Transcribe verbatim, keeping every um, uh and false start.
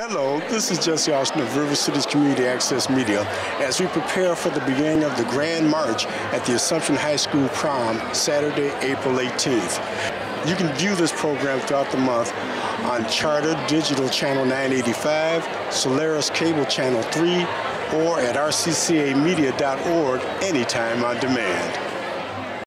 Hello, this is Jesse Austin of River Cities Community Access Media as we prepare for the beginning of the Grand March at the Assumption High School Prom, Saturday, April eighteenth. You can view this program throughout the month on Charter Digital Channel nine eighty-five, Solaris Cable Channel three, or at r c c a media dot org anytime on demand.